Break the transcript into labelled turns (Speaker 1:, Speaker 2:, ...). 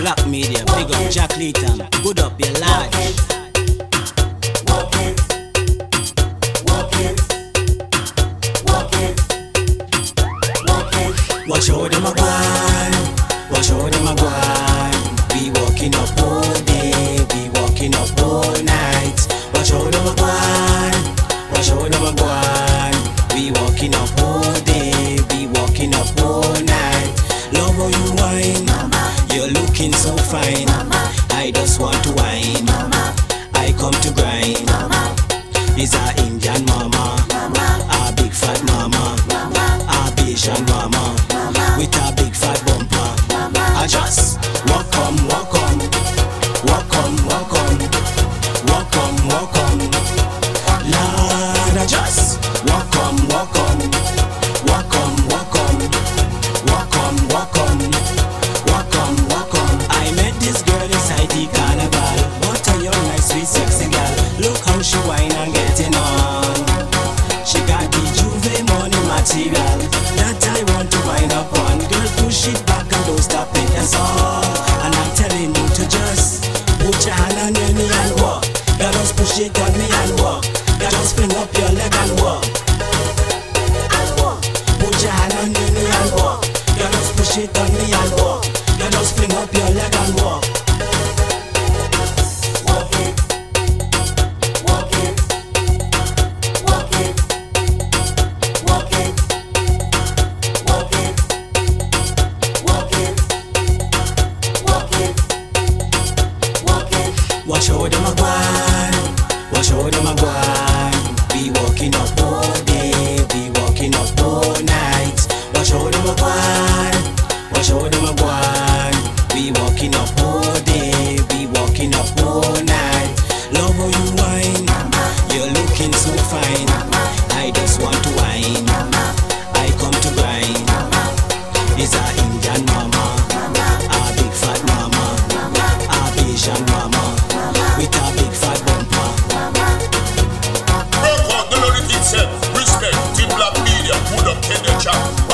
Speaker 1: Black Media, big up Jack Leatham, good up your lad. Watch how them a gwan, watch how them a gwan. We walking up all day, we walking up all night. Watch how them a gwan, watch how them a gwan. We walking up all day, we walking up all night. Love how you whine, you're looking so fine. I just want to whine, I come to grind. Is a Indian mama, a big fat mama, a Asian mama, with a big fat bumper. I just walk on, walk on, walk on, walk on, walk on, walk on. Lord, I just walk on, walk on, walk on, walk on, walk on, walk on, walk on, walk on. I met this girl inside the carnival. What a young, nice, sweet, sexy girl. Look how she whine and getting on. She got the Juve money material that I want to wind up on. Girl, push it back and don't stop it, that's all. And I'm telling you to just put your hand on your knee and walk. Girl, just push it on me and walk. Girl, just fling up your leg and walk. Put your hand on your knee and walk. Girl, just push it on me and walk. Girl, just fling up your leg and walk. Watch how them a gwan, watch how them a gwan. We walking up all day, we walking up all night. Watch how them a gwan, watch how them a gwan. We walking up all day, we walking up all night. Love how you whine, you're looking so fine. I just want to whine, I come to grind. Is a Indian mama, a big fat mama, a Asian mama, with a big fat bumper.
Speaker 2: Rock on, the Lord itself. Respect, Team Black Media, good up, Kenya Chap.